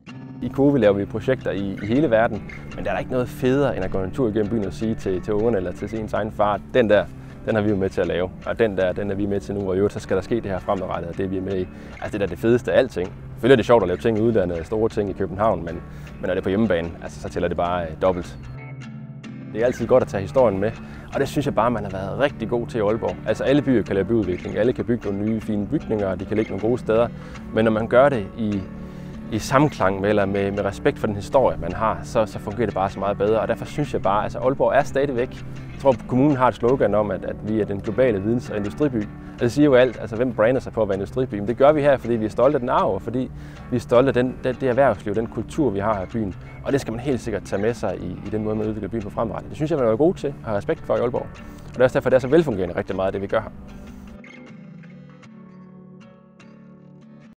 I COWI laver vi projekter i hele verden, men der er ikke noget federe end at gå en tur igennem byen og sige til ungerne eller til sin egen far, den har vi jo med til at lave, og den er vi med til nu, og i øvrigt så skal der ske det her fremadrettet, og det er vi med i. Altså det er det fedeste af alting. Selvfølgelig er det sjovt at lave ting i udlandet, store ting i København, men når det er på hjemmebane, altså, så tæller det bare dobbelt. Det er altid godt at tage historien med, og det synes jeg bare, man har været rigtig god til i Aalborg. Altså alle byer kan lave byudvikling, alle kan bygge nogle nye fine bygninger, og de kan ligge nogle gode steder, men når man gør det i samklang med, eller med respekt for den historie, man har, så fungerer det bare så meget bedre. Og derfor synes jeg bare, at altså Aalborg er stadigvæk. Jeg tror, kommunen har et slogan om, at vi er den globale videns- og industriby. Og det siger jo alt. Altså, hvem brander sig på at være industriby? Men det gør vi her, fordi vi er stolte af den arv, og fordi vi er stolte af det erhvervsliv, den kultur, vi har her i byen. Og det skal man helt sikkert tage med sig i den måde, man udvikler byen på fremrettet. Det synes jeg, man er god til at have respekt for i Aalborg. Og det er også derfor, det er så velfungerende rigtig meget, det vi gør her.